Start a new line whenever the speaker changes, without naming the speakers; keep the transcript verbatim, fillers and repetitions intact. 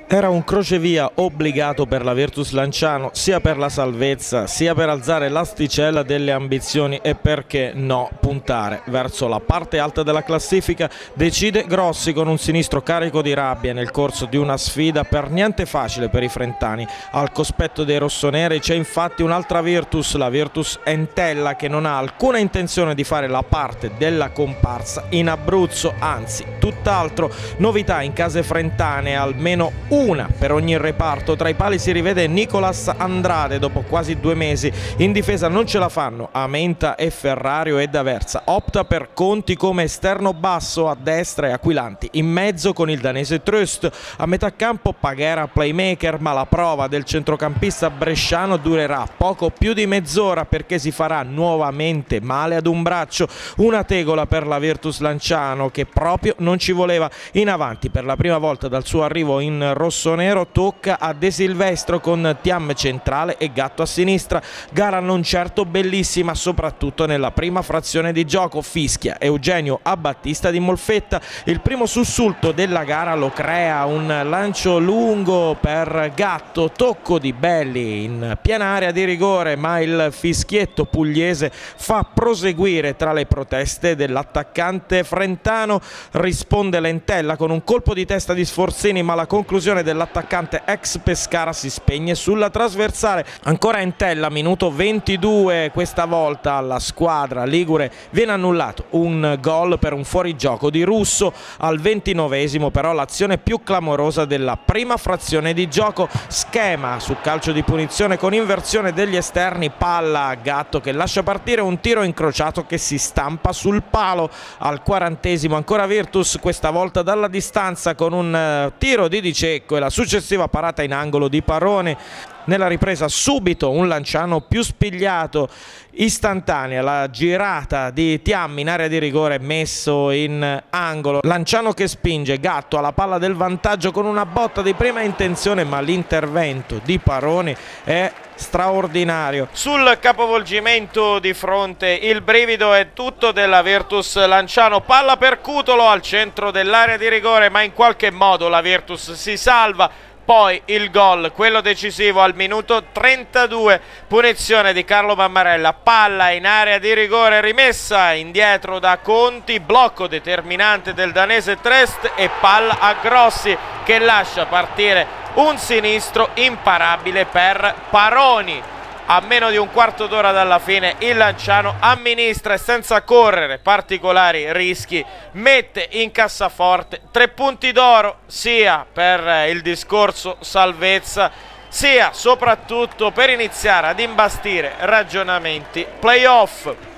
Era un crocevia obbligato per la Virtus Lanciano, sia per la salvezza, sia per alzare l'asticella delle ambizioni e perché no puntare verso la parte alta della classifica. Decide Grossi con un sinistro carico di rabbia nel corso di una sfida per niente facile per i frentani. Al cospetto dei rossoneri c'è infatti un'altra Virtus, la Virtus Entella, che non ha alcuna intenzione di fare la parte della comparsa in Abruzzo, anzi tutt'altro. Novità in case frentane, almeno una per ogni reparto. Tra i pali si rivede Nicolas Andrade dopo quasi due mesi. In difesa non ce la fanno Amenta e Ferrario, e D'Aversa opta per Conti come esterno basso a destra e Aquilanti in mezzo con il danese Tröst. A metà campo Paghera playmaker, ma la prova del centrocampista bresciano durerà poco più di mezz'ora perché si farà nuovamente male ad un braccio. Una tegola per la Virtus Lanciano che proprio non ci voleva. In avanti per la prima volta dal suo arrivo in rossonero tocca a De Silvestro con Thiam centrale e Gatto a sinistra. Gara non certo bellissima, soprattutto nella prima frazione di gioco. Fischia Eugenio a Battista di Molfetta. Il primo sussulto della gara lo crea un lancio lungo per Gatto, tocco di Belli in piena area di rigore, ma il fischietto pugliese fa proseguire tra le proteste dell'attaccante frentano. Risponde Lentella con un colpo di testa di Sforzini, ma la conclusione dell'attaccante ex Pescara si spegne sulla trasversale. Ancora Entella, minuto ventidue, questa volta alla squadra ligure viene annullato un gol per un fuorigioco di Russo. Al ventinovesimo però l'azione più clamorosa della prima frazione di gioco. Schema su calcio di punizione con inversione degli esterni, palla a Gatto che lascia partire un tiro incrociato che si stampa sul palo. Al quarantesimo ancora Virtus, questa volta dalla distanza con un tiro di Di Cecco e la successiva parata in angolo di Paroni. Nella ripresa subito un Lanciano più spigliato, istantanea la girata di Thiam in area di rigore messo in angolo. Lanciano che spinge, Gatto alla palla del vantaggio con una botta di prima intenzione, ma l'intervento di Paroni è straordinario. Sul capovolgimento di fronte il brivido è tutto della Virtus Lanciano. Palla per Cutolo al centro dell'area di rigore, ma in qualche modo la Virtus si salva. Poi il gol, quello decisivo al minuto trentadue, punizione di Carlo Mammarella, palla in area di rigore rimessa indietro da Conti, blocco determinante del danese Tröst e palla a Grossi che lascia partire un sinistro imparabile per Paroni. A meno di un quarto d'ora dalla fine il Lanciano amministra e senza correre particolari rischi mette in cassaforte tre punti d'oro sia per il discorso salvezza sia soprattutto per iniziare ad imbastire ragionamenti playoff.